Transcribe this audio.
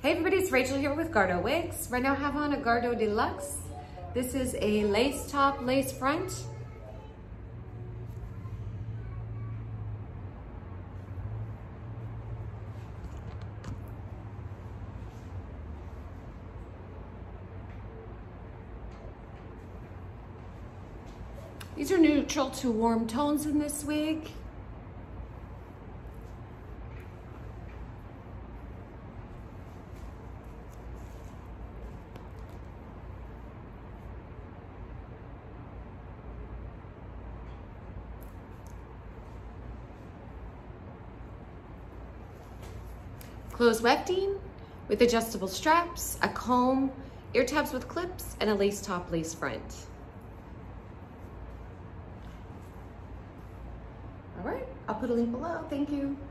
Hey everybody, it's Rachel here with Gardeaux wigs. Right now I have on a Gardeaux Deluxe. This is a lace top, lace front. These are neutral to warm tones in this wig. Closed wefting with adjustable straps, a comb, ear tabs with clips, and a lace top, lace front. All right, I'll put a link below. Thank you.